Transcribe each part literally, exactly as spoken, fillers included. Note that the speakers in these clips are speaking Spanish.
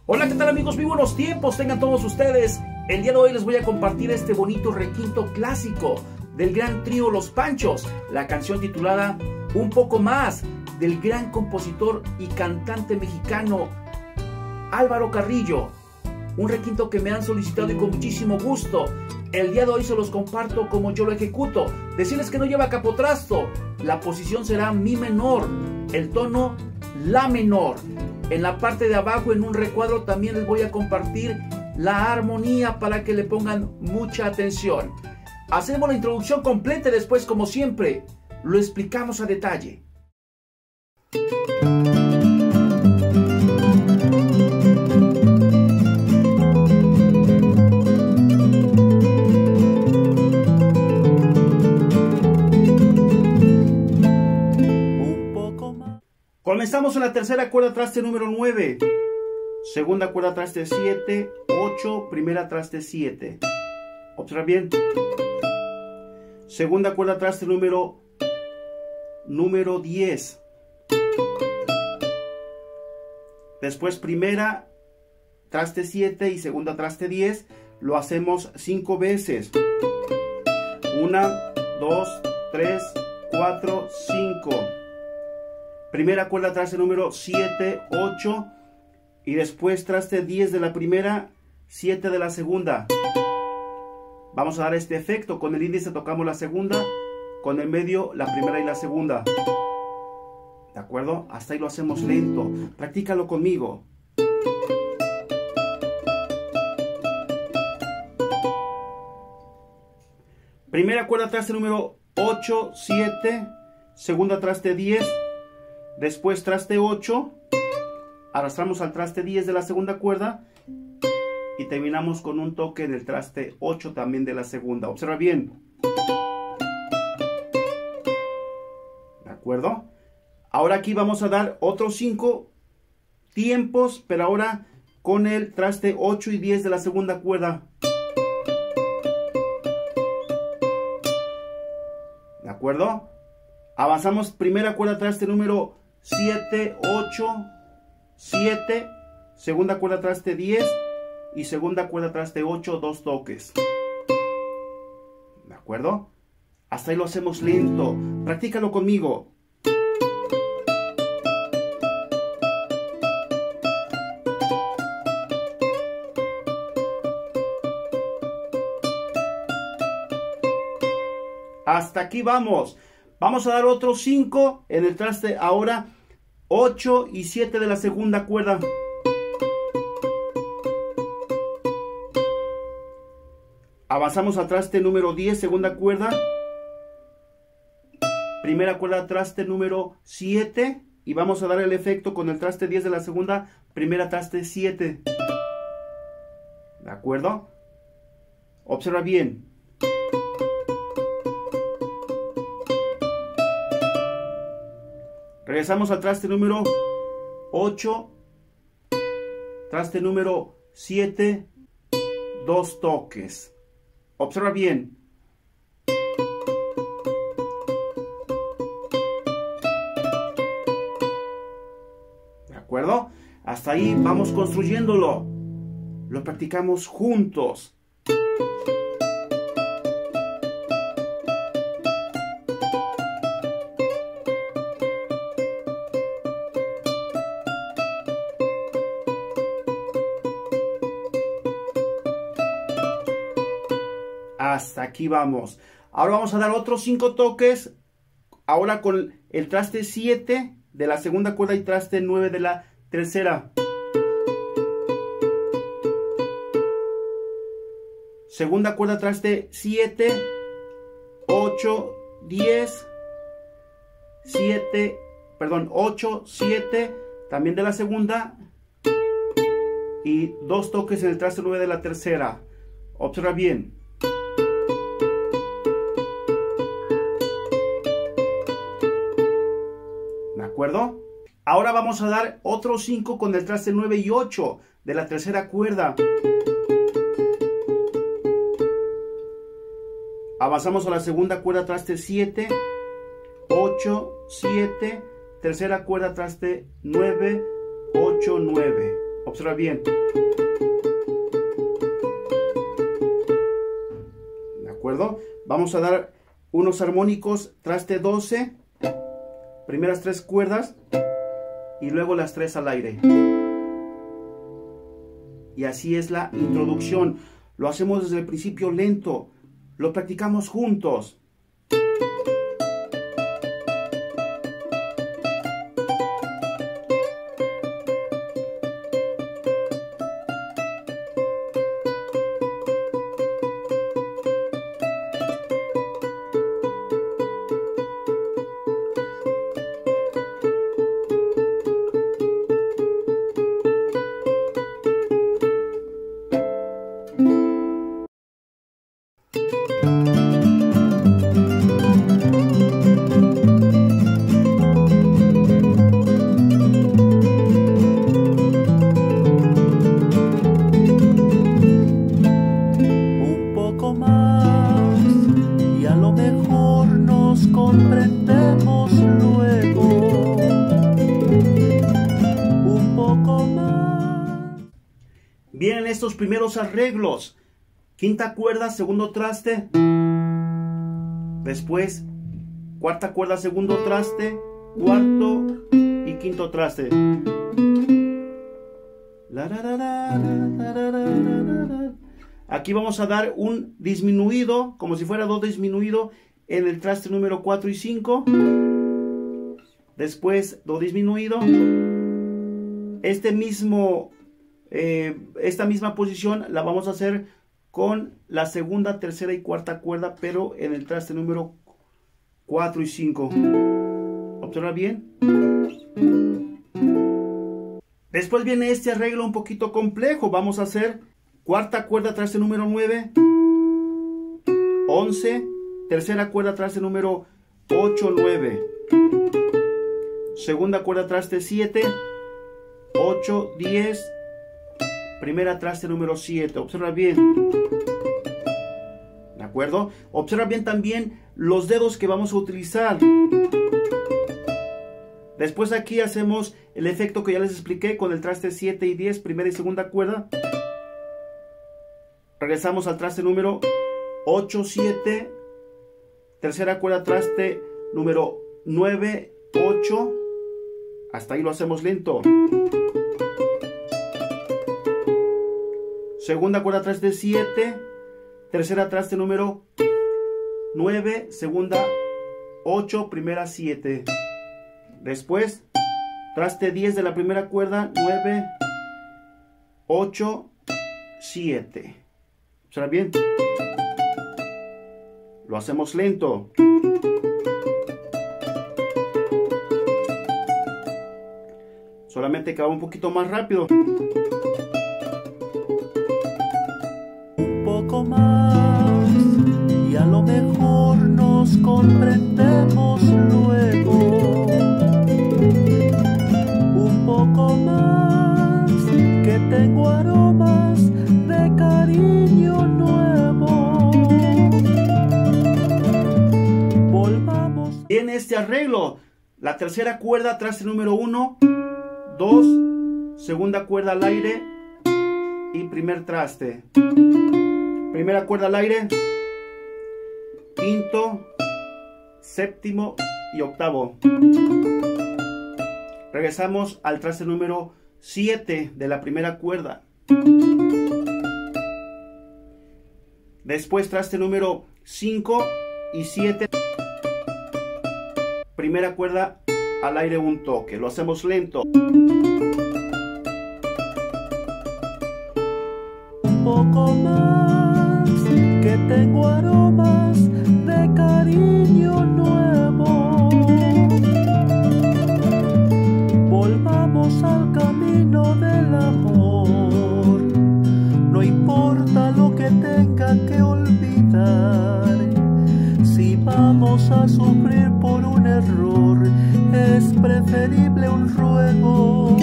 Hola, ¿qué tal amigos? Muy buenos tiempos tengan todos ustedes. El día de hoy les voy a compartir este bonito requinto clásico del gran trío Los Panchos, la canción titulada Un Poco Más, del gran compositor y cantante mexicano Álvaro Carrillo. Un requinto que me han solicitado y con muchísimo gusto. El día de hoy se los comparto como yo lo ejecuto. Decirles que no lleva capotrasto. La posición será mi menor, el tono la menor. En la parte de abajo, en un recuadro, también les voy a compartir la armonía para que le pongan mucha atención. Hacemos la introducción completa y después, como siempre, lo explicamos a detalle. Comenzamos en la tercera cuerda traste número nueve, segunda cuerda traste siete, ocho, primera traste siete. Observa bien. Segunda cuerda traste número número diez. Después primera traste siete y segunda traste diez. Lo hacemos cinco veces. Una, dos, tres, cuatro, cinco. Primera cuerda traste número siete, ocho y después traste diez de la primera, siete de la segunda. Vamos a dar este efecto. Con el índice tocamos la segunda, con el medio la primera y la segunda. ¿De acuerdo? Hasta ahí lo hacemos lento. Practícalo conmigo. Primera cuerda traste número ocho, siete, segunda traste diez. Después traste ocho, arrastramos al traste diez de la segunda cuerda y terminamos con un toque del traste ocho también de la segunda. Observa bien. ¿De acuerdo? Ahora aquí vamos a dar otros cinco tiempos, pero ahora con el traste ocho y diez de la segunda cuerda. ¿De acuerdo? Avanzamos primera cuerda traste número siete, ocho, siete, segunda cuerda traste diez y segunda cuerda traste ocho, dos toques. ¿De acuerdo? Hasta ahí lo hacemos lento. Practícalo conmigo. Hasta aquí vamos. Vamos a dar otros cinco en el traste ahora ocho y siete de la segunda cuerda. Avanzamos al traste número diez, segunda cuerda. Primera cuerda traste número siete y vamos a dar el efecto con el traste diez de la segunda, primera traste siete. ¿De acuerdo? Observa bien. Regresamos al traste número ocho, traste número siete, dos toques. Observa bien. ¿De acuerdo? Hasta ahí vamos construyéndolo. Lo practicamos juntos. Hasta aquí vamos. Ahora vamos a dar otros cinco toques. Ahora con el traste siete de la segunda cuerda y traste nueve de la tercera. Segunda cuerda traste siete, ocho, diez, siete, perdón, ocho, siete, también de la segunda. Y dos toques en el traste nueve de la tercera. Observa bien. ¿De acuerdo? Ahora vamos a dar otros cinco con el traste nueve y ocho de la tercera cuerda. Avanzamos a la segunda cuerda traste siete, ocho, siete, tercera cuerda traste nueve, ocho, nueve. Observa bien. ¿De acuerdo? Vamos a dar unos armónicos, traste doce, primeras tres cuerdas y luego las tres al aire. Y así es la introducción. Lo hacemos desde el principio lento. Lo practicamos juntos. Vienen estos primeros arreglos. Quinta cuerda, segundo traste. Después, cuarta cuerda, segundo traste. Cuarto y quinto traste. Aquí vamos a dar un disminuido, como si fuera do disminuido, en el traste número cuatro y cinco. Después, do disminuido. Este mismo... Eh, esta misma posición la vamos a hacer con la segunda, tercera y cuarta cuerda, pero en el traste número cuatro y cinco. Observa bien. Después viene este arreglo un poquito complejo. Vamos a hacer cuarta cuerda, traste número nueve, once, tercera cuerda, traste número ocho, nueve, segunda cuerda, traste siete, ocho, diez, primera traste número siete. Observa bien. ¿De acuerdo? Observa bien también los dedos que vamos a utilizar. Después aquí hacemos el efecto que ya les expliqué con el traste siete y diez, primera y segunda cuerda. Regresamos al traste número ocho, siete, tercera cuerda, traste número nueve, ocho. Hasta ahí lo hacemos lento. Segunda cuerda, traste siete, tercera traste número nueve, segunda ocho, primera siete. Después, traste diez de la primera cuerda, nueve, ocho, siete. ¿Suena bien? Lo hacemos lento. Solamente que va un poquito más rápido. Más y a lo mejor nos comprendemos luego. Un poco más, que tengo aromas de cariño nuevo. Volvamos. Viene este arreglo. La tercera cuerda, traste número uno, dos, segunda cuerda al aire y primer traste. Primera cuerda al aire, quinto, séptimo y octavo. Regresamos al traste número siete de la primera cuerda. Después traste número cinco y siete. Primera cuerda al aire, un toque. Lo hacemos lento. Un poco más, que tengo aromas de cariño nuevo. Volvamos al camino del amor. No importa lo que tenga que olvidar. Si vamos a sufrir por un error, es preferible un ruego.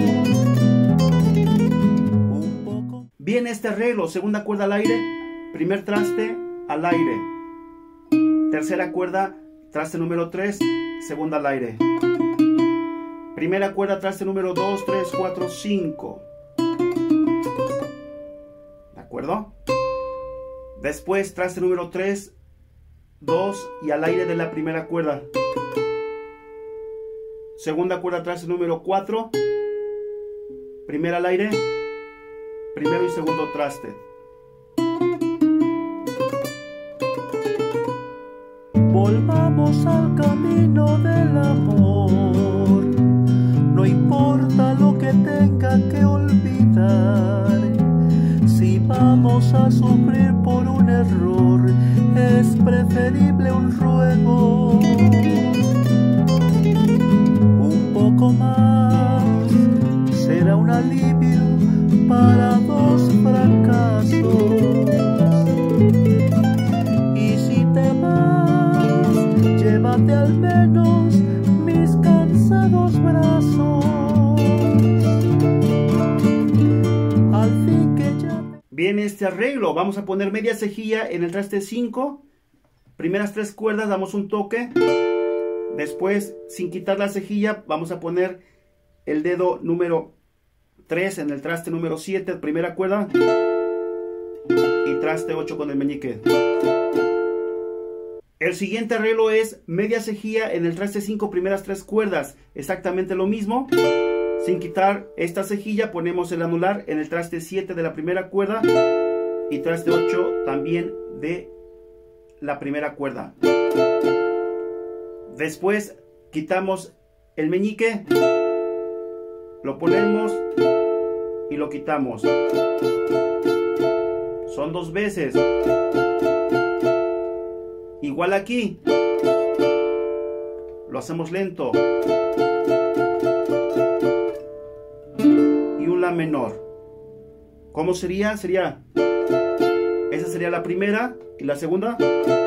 Viene este arreglo, segunda cuerda al aire, primer traste al aire, tercera cuerda, traste número tres, segunda al aire, primera cuerda, traste número dos, tres, cuatro, cinco, acuerdo? Después traste número tres, dos y al aire de la primera cuerda. Segunda cuerda, traste número cuatro, primera al aire, primero y segundo traste. Volvamos al camino del amor, no importa lo que tenga que olvidar. Si vamos a sufrir por un error, es preferible un ruego. Un poco más será un alivio para dos fracasos. Y si te vas, llévate al menos mis cansados brazos. Al fin que ya... Viene este arreglo. Vamos a poner media cejilla en el traste cinco. Primeras tres cuerdas damos un toque. Después, sin quitar la cejilla, vamos a poner el dedo número tres en el traste número siete, primera cuerda. Y traste ocho con el meñique. El siguiente arreglo es media cejilla en el traste cinco, primeras tres cuerdas. Exactamente lo mismo. Sin quitar esta cejilla, ponemos el anular en el traste siete de la primera cuerda. Y traste ocho también de la primera cuerda. Después quitamos el meñique. Lo ponemos y lo quitamos. Son dos veces. Igual aquí. Lo hacemos lento. Y un la menor. ¿Cómo sería? Sería... Esa sería la primera. Y la segunda.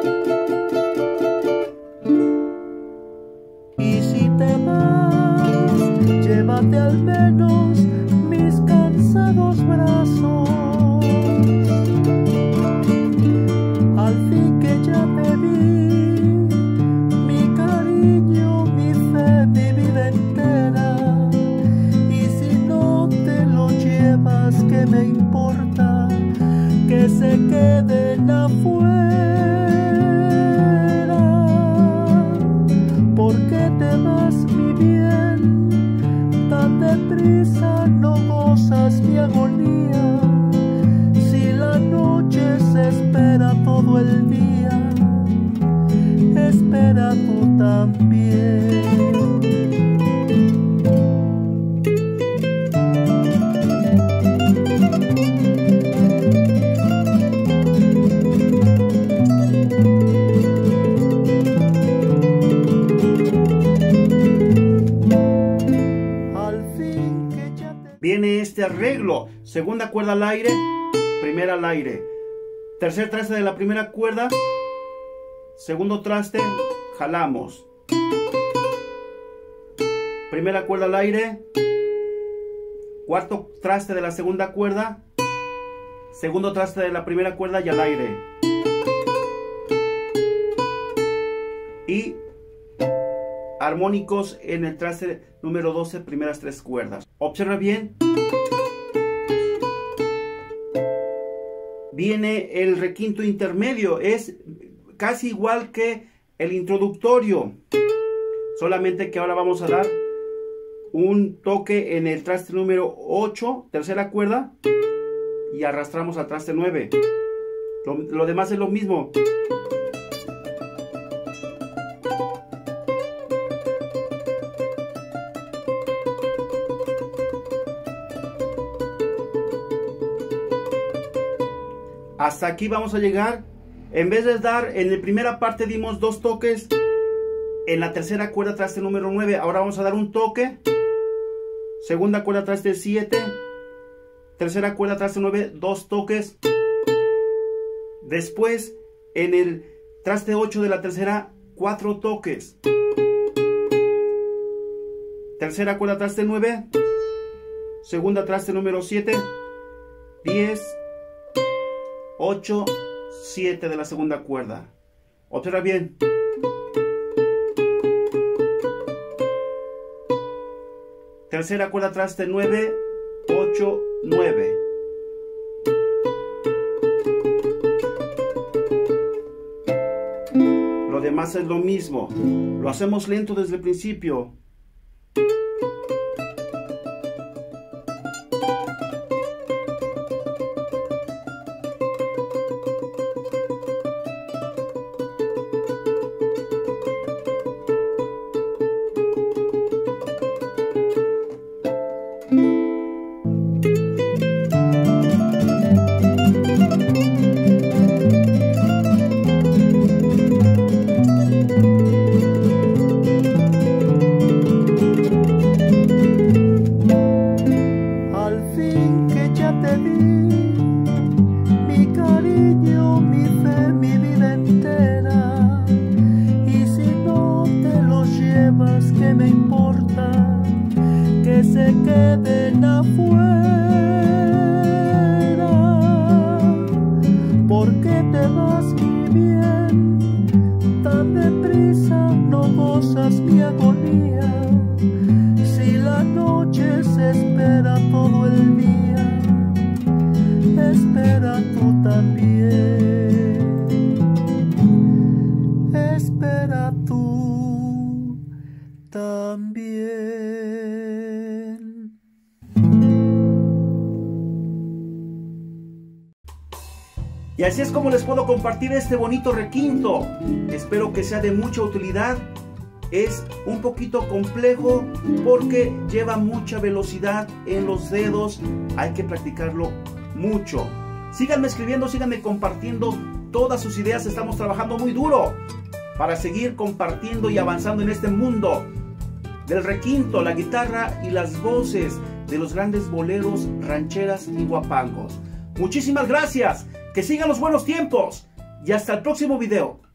Y si te vas, llévate al menos mis cansados brazos. Al fin que ya te vi, mi cariño, mi fe, mi vida entera. Y si no te lo llevas, ¿qué me importa? Que se queden afuera. ¿Por qué te vas, mi bien? Tan deprisa no gozas mi agonía. Si la noche se espera todo el día, espera tú también. Viene este arreglo. Segunda cuerda al aire, primera al aire. Tercer traste de la primera cuerda. Segundo traste, jalamos. Primera cuerda al aire. Cuarto traste de la segunda cuerda. Segundo traste de la primera cuerda y al aire. Y armónicos en el traste número doce, primeras tres cuerdas. Observa bien. Viene el requinto intermedio. Es casi igual que el introductorio. Solamente que ahora vamos a dar un toque en el traste número ocho, tercera cuerda. Y arrastramos al traste nueve. Lo, lo demás es lo mismo. Hasta aquí vamos a llegar. En vez de dar, en la primera parte dimos dos toques. En la tercera cuerda traste número nueve. Ahora vamos a dar un toque. Segunda cuerda traste siete. Tercera cuerda traste nueve. Dos toques. Después en el traste ocho de la tercera, cuatro toques. Tercera cuerda traste nueve. Segunda traste número siete. diez. ocho, siete de la segunda cuerda. Observa bien. Tercera cuerda traste nueve, ocho, nueve. más es lo mismo. Lo hacemos lento desde el principio. Que me importa que se queden afuera, porque te vas mi bien, tan deprisa no gozas mi agonía, si la noche se espera todo el día, espera tú también, espera tú también. Y así es como les puedo compartir este bonito requinto. Espero que sea de mucha utilidad. Es un poquito complejo porque lleva mucha velocidad en los dedos. Hay que practicarlo mucho. Síganme escribiendo, síganme compartiendo todas sus ideas. Estamos trabajando muy duro para seguir compartiendo y avanzando en este mundo del requinto, la guitarra y las voces de los grandes boleros, rancheras y guapangos. Muchísimas gracias, que sigan los buenos tiempos y hasta el próximo video.